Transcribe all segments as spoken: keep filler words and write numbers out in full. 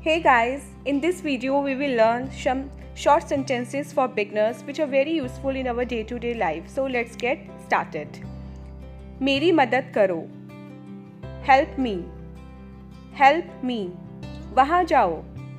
Hey guys, in this video we will learn some short sentences for beginners which are very useful in our day-to-day life. So let's get started. मेरी मदद करो. Help me. Help me. वहाँ जाओ.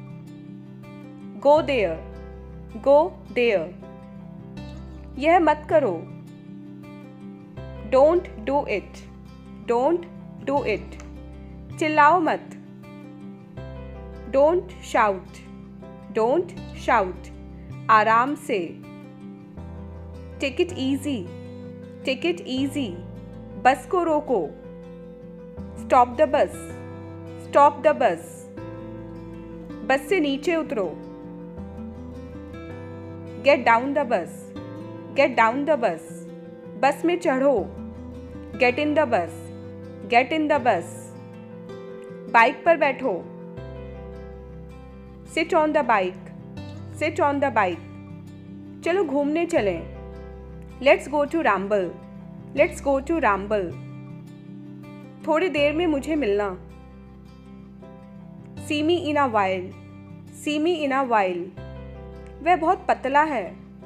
Go there. Go there. यह मत करो. Don't do it. Don't do it. चिल्लाओ मत. Don't shout. Don't shout. आराम से. Take it easy. Take it easy. बस को रोको. Stop the bus. Stop the bus. बस से नीचे उतरो. Get down the bus. Get down the bus. बस में चढ़ो. Get in the bus. Get in the bus. Bike पर बैठो. Sit on the bike. Sit on the bike. चलो घूमने चलें. Let's go to ramble. Let's go to ramble. थोड़ी देर में मुझे मिलना. See me in a while. See me in a while. वह बहुत पतला है.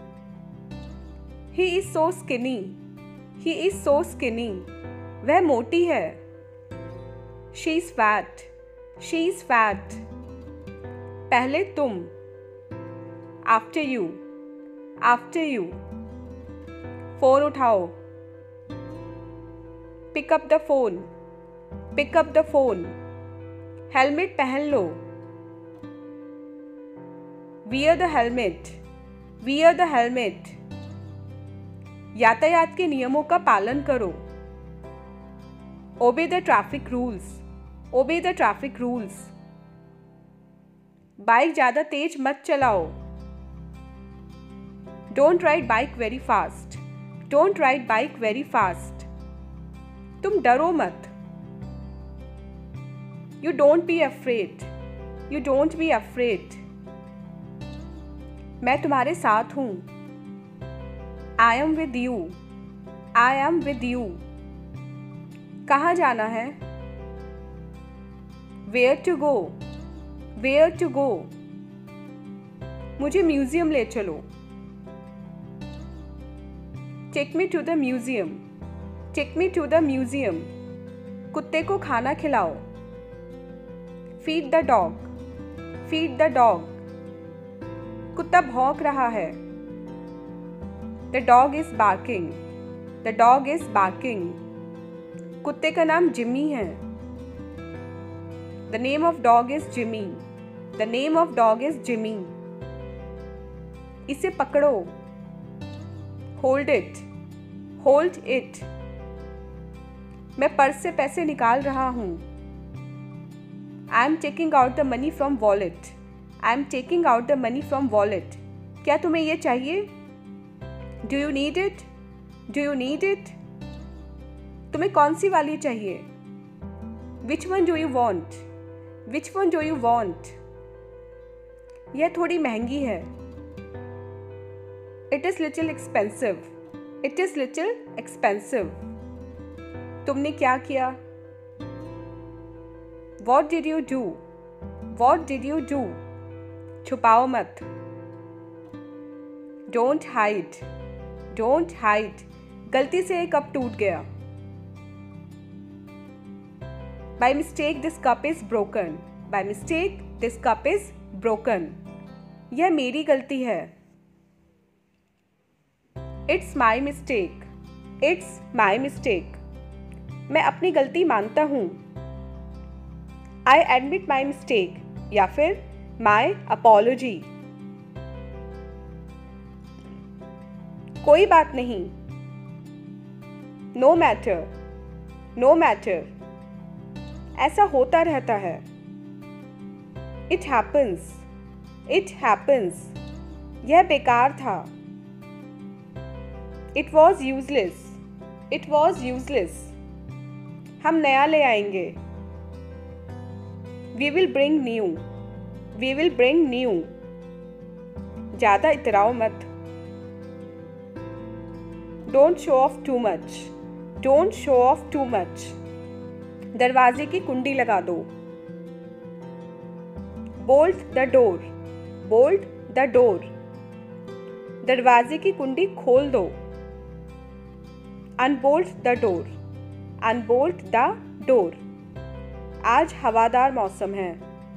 He is so skinny. He is so skinny. वह मोटी है. She is fat. She is fat. पहले तुम. After you. After you. Phone उठाओ. Pick up the phone. Pick up the phone. Helmet पहन लो. Wear the helmet. Wear the helmet. यातायात के नियमों का पालन करो. Obey the traffic rules. Obey the traffic rules. Bike ज़्यादा तेज मत चलाओ. Don't ride bike very fast. Don't ride bike very fast. तुम डरो मत. You don't be afraid. You don't be afraid. मैं तुम्हारे साथ हूँ. I am with you. I am with you. कहाँ जाना है? Where to go? Where to go? मुझे म्यूजियम ले चलो. Take me to the museum. Take me to the museum. कुत्ते को खाना खिलाओ. Feed the dog. Feed the dog. कुत्ता भौंक रहा है. The dog is barking. The dog is barking. कुत्ते का नाम जिमी है. The name of dog is Jimmy. The name of dog is Jimmy. इसे पकड़ो. Hold it. Hold it. मैं पर्स से पैसे निकाल रहा हूँ. I am taking out the money from wallet. I am taking out the money from wallet. क्या तुम्हें ये चाहिए? Do you need it? Do you need it? तुम्हें कौन सी वाली चाहिए? Which one do you want? Which one do you want? यह थोड़ी महंगी है. It is little expensive. It is little expensive. तुमने क्या किया? What did you do? What did you do? छुपाओ मत. Don't hide. Don't hide. गलती से एक कप टूट गया. By mistake this cup is broken. By mistake this cup is broken. यह मेरी गलती है. It's my mistake. It's my mistake. मैं अपनी गलती मानता हूँ. I admit my mistake. या फिर my apology. कोई बात नहीं. No matter. No matter. ऐसा होता रहता है. It happens. It happens. यह बेकार था. It was useless. It was useless. हम नया ले आएंगे. We will bring new. We will bring new. ज़्यादा इतराओ मत. Don't show off too much. Don't show off too much. दरवाजे की कुंडी लगा दो. Bolt the door, bolt the door. दरवाजे की कुंडी खोल दो। Unbolt the door, unbolt the door. आज हवादार मौसम है।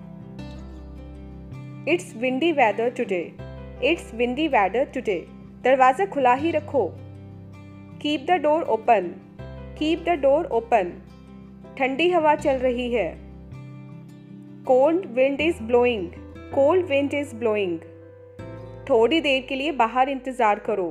It's windy weather today, it's windy weather today. दरवाज़ा खुला ही रखो। Keep the door open, keep the door open. ठंडी हवा चल रही है। Cold wind is blowing, cold wind is blowing. थोड़ी देर के लिए बाहर इंतजार करो।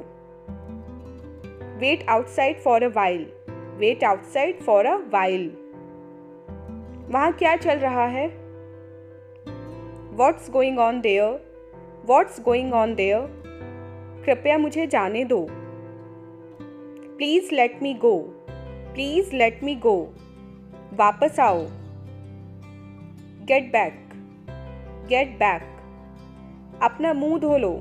Wait outside for a while, wait outside for a while. वहाँ क्या चल रहा है? What's going on there? What's going on there? कृपया मुझे जाने दो। Please let me go, please let me go। वापस आओ। Get back, get back। अपना मुंह धो लो।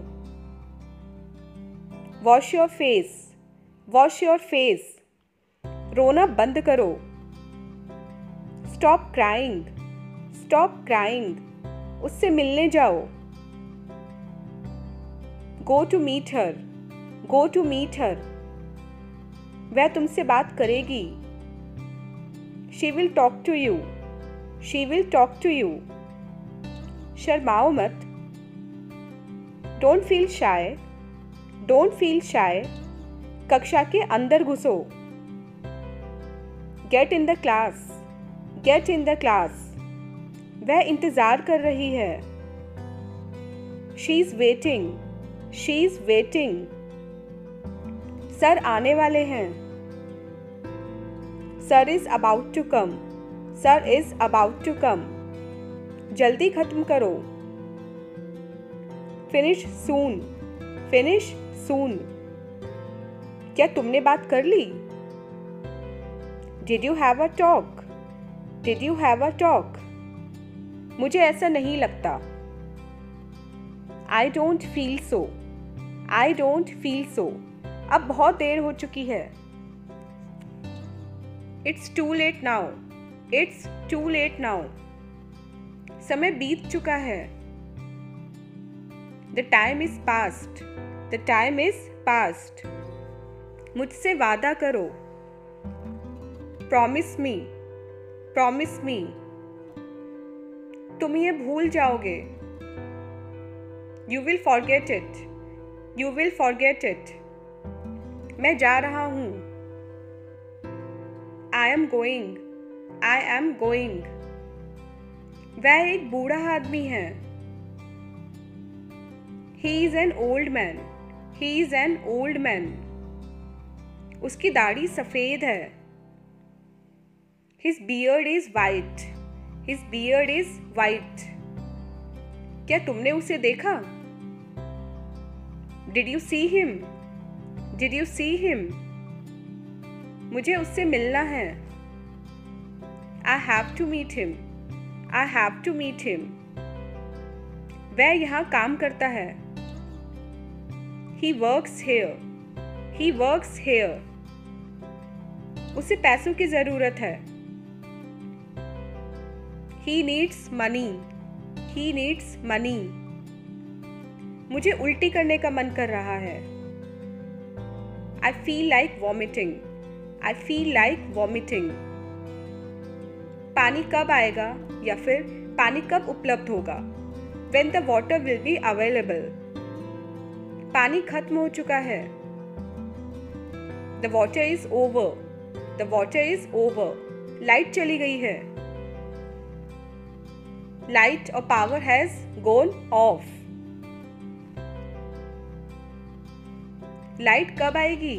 Wash your face, wash your face। रोना बंद करो। Stop crying, stop crying। उससे मिलने जाओ। Go to meet her, go to meet her। वह तुमसे बात करेगी। She will talk to you, she will talk to you। शर्माओ मत। Don't feel shy, don't feel shy। कक्षा के अंदर घुसो। Get in the class, get in the class। वह इंतज़ार कर रही है। She is waiting, she is waiting। Sir आने वाले हैं। Sir is about to come, sir is about to come। जल्दी खत्म करो। Finish soon, finish soon। क्या तुमने बात कर ली? Did you have a talk, did you have a talk? मुझे ऐसा नहीं लगता। I don't feel so, I don't feel so। अब बहुत देर हो चुकी है। It's too late now, it's too late now। समय बीत चुका है। The time is past, the time is past। मुझसे वादा करो। Promise me, promise me। तुम ये भूल जाओगे। You will forget it, you will forget it। मैं जा रहा हूँ। I am going, I am going। वह एक बूढ़ा आदमी है। He is an old man, he is an old man। उसकी दाढ़ी सफ़ेद है। His beard is white, his beard is white। क्या तुमने उसे देखा? Did you see him, did you see him? मुझे उससे मिलना है। I have to meet him, I have to meet him। वह यहाँ काम करता है। He works here, he works here। उसे पैसों की ज़रूरत है। He needs money, he needs money। मुझे उल्टी करने का मन कर रहा है। I feel like vomiting, I feel like vomiting। पानी कब आएगा या फिर पानी कब उपलब्ध होगा? When the water will be available। पानी खत्म हो चुका है। The water is over, the water is over। Light चली गई है। Light or power has gone off। Light कब आएगी?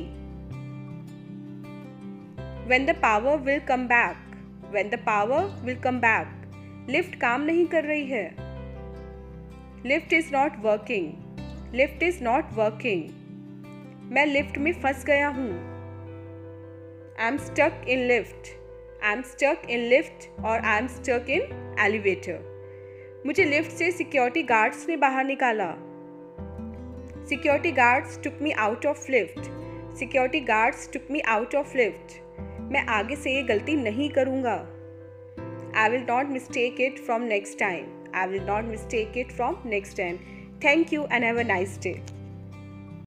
When the power will come back, when the power will come back। Lift काम नहीं कर रही है। Lift is not working, lift is not working। मैं लिफ्ट में फंस गया हूँ। I'm stuck in lift, I'm stuck in lift और I'm stuck in elevator। मुझे लिफ्ट से सिक्योरिटी गार्ड्स ने बाहर निकाला। Security guards took me out of lift, security guards took me out of lift. मैं आगे से ये गलती नहीं करूँगा। I will not mistake it from next time, I will not mistake it from next time. Thank you and have a nice day.